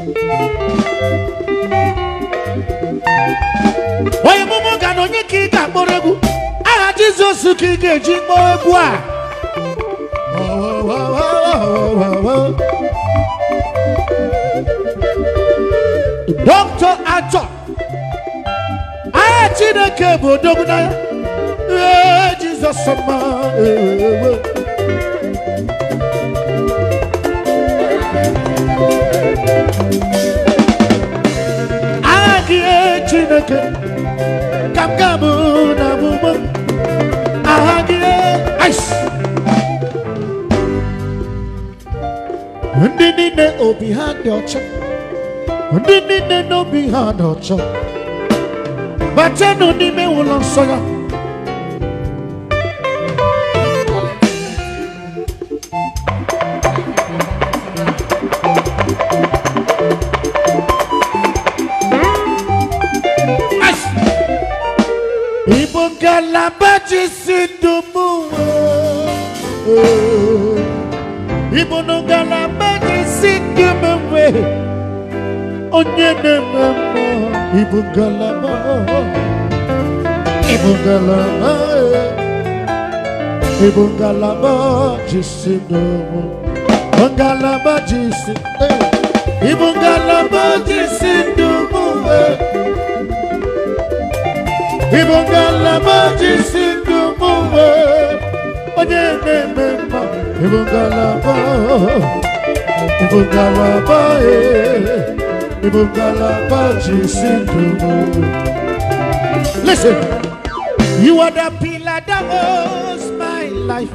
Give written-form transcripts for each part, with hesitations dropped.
Oye mumu gano nyiki ka boregu. Aha Jesus ki geji moegu a. Doctor Ato. Ah Chineke bodogu na. Jesus sama. Agie Chineke kamkamu na mumu agie ice ndinine obi ha dị ọcha ndinine n'obi ha dị ọcha batenu n'ime ụlọ nsọ ya Ibungalabaji sindumu Ibungalabaji sindumu Onyenema Ibungalaba Ibungalabaji sindumu Ibungalabaji sindumu Ibungalabaji sindumu Ibungalabaji sindumu Onyenema Ibungalabaji sindumu. Listen, you are the pillar that holds my life.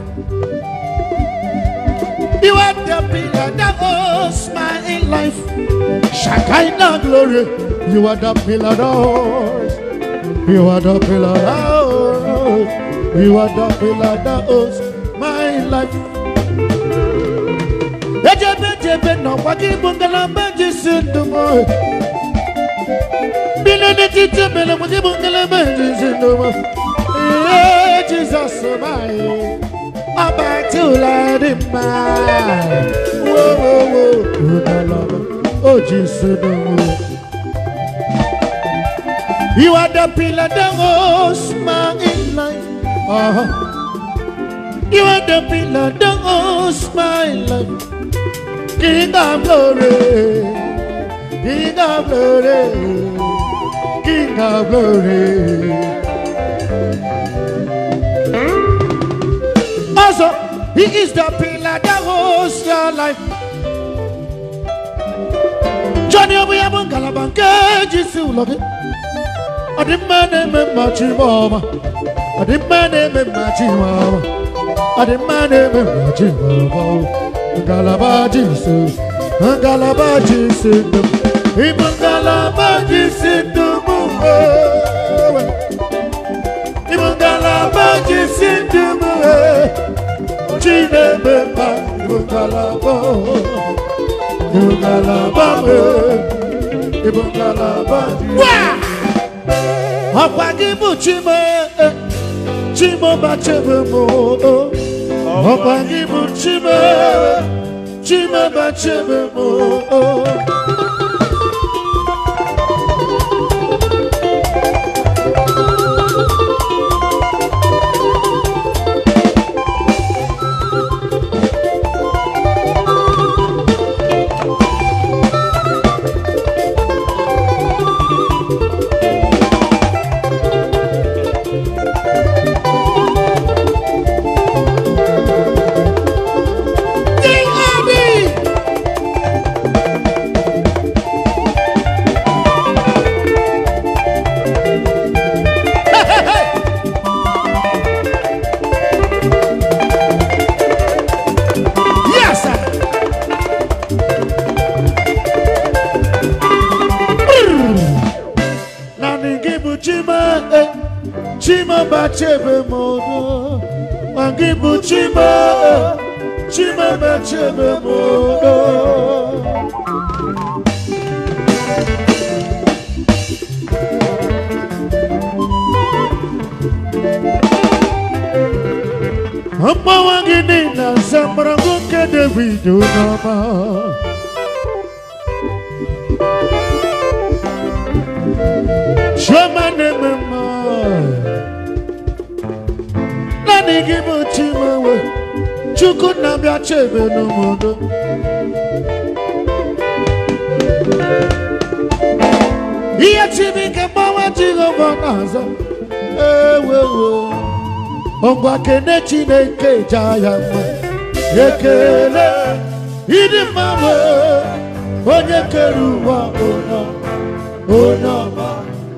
You are the pillar that holds my life. Shekinah glory, you are the pillar that holds. You are the pillar that holds. You are the pillar that holds my life. Ejebe no wagi Ibungalabaji sindumu. Bilene tite mele wagi Ibungalabaji sindumu. Jesus my, about to let him by. Whoa, oh Jesus. You are the pillar that holds my life. You are the pillar that holds my life. King of glory, King of glory, King of glory. Also, He is the pillar that holds your life. Johnny Ibungalabaji Jesus. I demand a machi mama. I demand a machi mama. I demand a machi mama. Ibungalabaji sindumu. Ibungalabaji sindumu. Ibungalabaji sindumu. Chinebeba Ibungalabaji. Ọ̀pàgìbù Chimo bachebe mo. Ọ̀pàgìbù Chimo bachebe mo. Chimo bachebe modo, Wangibu Chimo bachebe modo. Amma wangini na zamrangu ke Davido nama. Chimawe, Chukunabia Chebe no modo. Here Chimika Bawa Chigobanaza, Omba Kenechi Neke Jayama, Yekele, Idimawe, Onyekeruwa, Onama.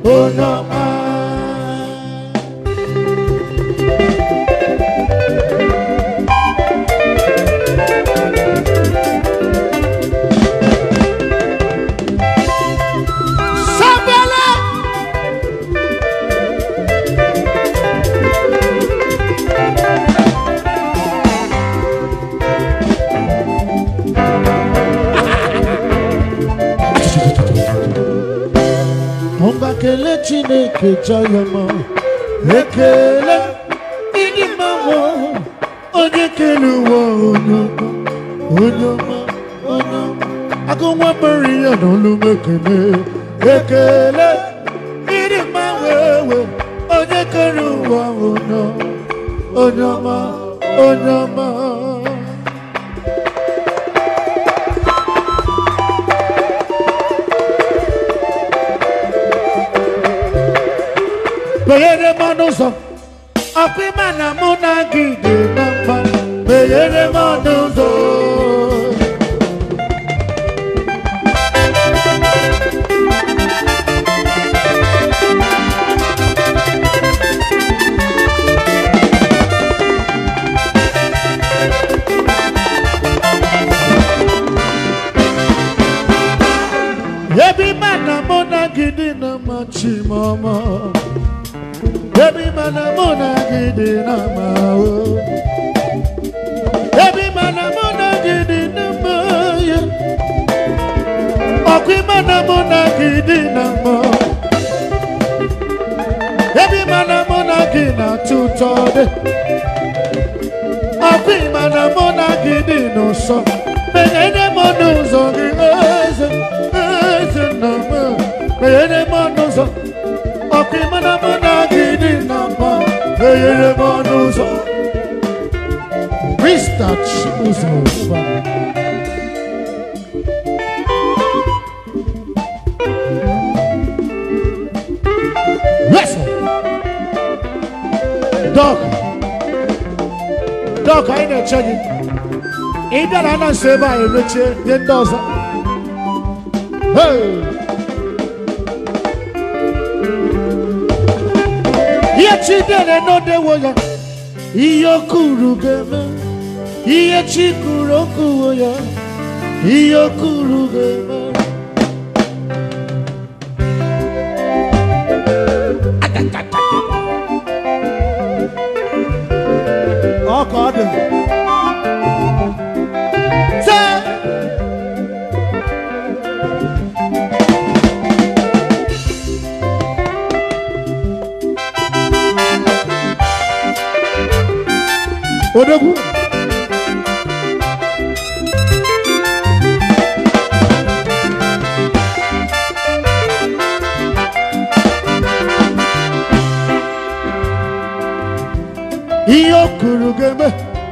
Kele Chineke Jayama, Ekele Idimamo, Onyekeluwa, Onyama. I go one Maria, no Lumekene, Ekele Idimamo, Onyekeluwa, Onyama. Beyere manuzo, apimana monagi de namba. Beyere manuzo. Yebi mana monagi de namba chimama. Baby mana mona gidi nama o. Baby mana mona gidi nama ya. Okwi mana mona gidi nama. Baby mana mona gina tutode. Okwi mana mona gidi no so. Beyene monuzo eze nama. Beyene monuzo. Okwi mana mona gidi nama. Beyene monuzo. Mr. Chibuzo. Listen. Doc, I ain't checking. Ain't that I not say by a Richard, then does. Hey. Chidere no de woya, iyokuru geme, iyechikuru kuwoya, iyokuru geme. Oh God. Odogu. Iyokurugeme.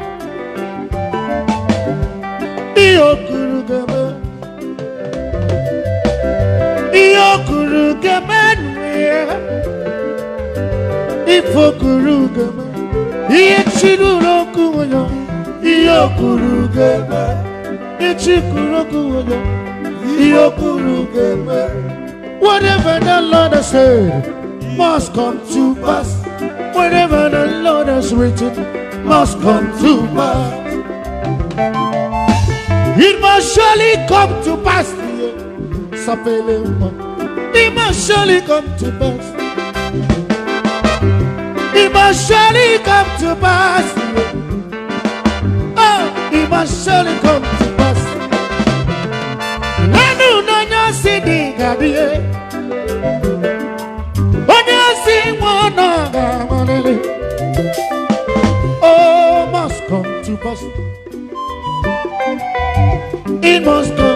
Iyokurugeme. Iyokurugeme. Ifokurugeme. Ichirurokuwoyo, iyokurugeme. Ichikurokuwoyo, iyokurugeme. Whatever the Lord has said must come to pass. Whatever the Lord has written must come to pass. It must surely come to pass. It must surely come to pass. It must surely come to pass. Oh, it must surely come to pass. I know no city, Gabriel. Oh, must come to pass. It must come.